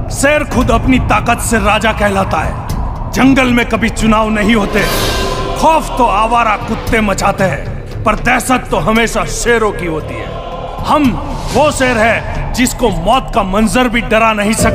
शेर खुद अपनी ताकत से राजा कहलाता है। जंगल में कभी चुनाव नहीं होते। खौफ तो आवारा कुत्ते मचाते हैं, पर दहशत तो हमेशा शेरों की होती है। हम वो शेर है जिसको मौत का मंजर भी डरा नहीं सकता।